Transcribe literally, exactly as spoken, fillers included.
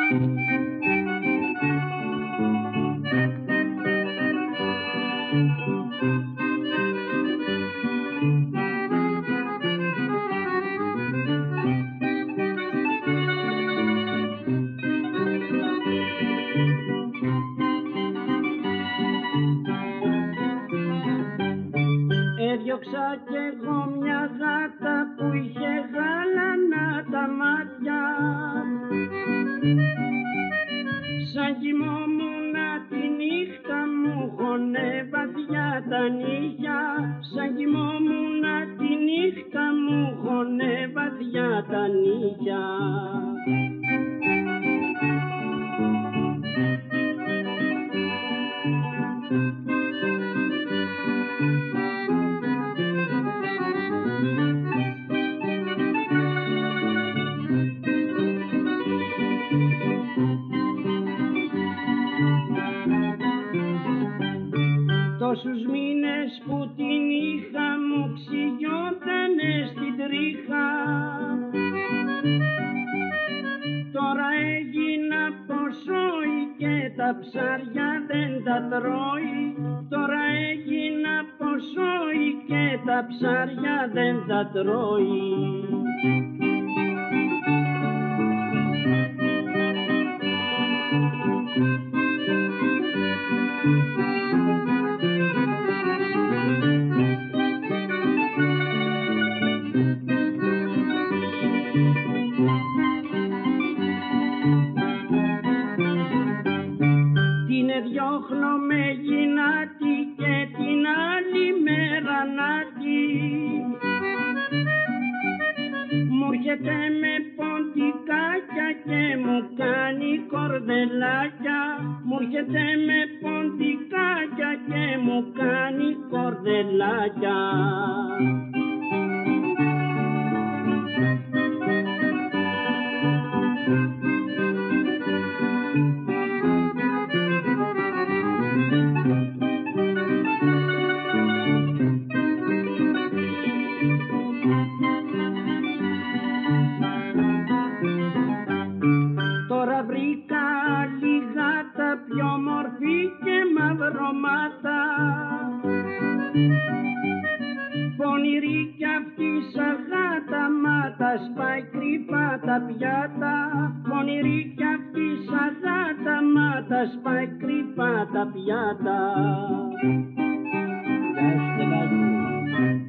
Έδιωξα κι εγώ μια γάτα που είχε γάλανα τα μάτια, σαν κοιμόμουνα τη νύχτα μου χωνε βαθιά τα νύχια, σαν κοιμόμουνα τη νύχτα μου χωνε βαθιά τα νύχια. Τόσους μήνες που την είχα μου ξυγιότανε στην τρίχα, τώρα έγινα ποσόι και τα ψάρια δεν τα τρώει, τώρα έγινα ποσόι και τα ψάρια δεν τα τρώει. Διώχνω με γυνάτη και την άλλη μέρα νάτι, μου έρχεται με ποντικάκια και μου κάνει κορδελάκια, μου έρχεται με ποντικάκια και μου κάνει κορδελάκια. Τώρα βρήκα άλλη γάτα πιο μορφή και μαυρομάτα, πονηρή κι αυτή σαν γάτα μα τα σπάει κρυφά τα πιάτα, πονηρή κι αυτή σαν γάτα μα τα σπάει κρυφά τα πιάτα.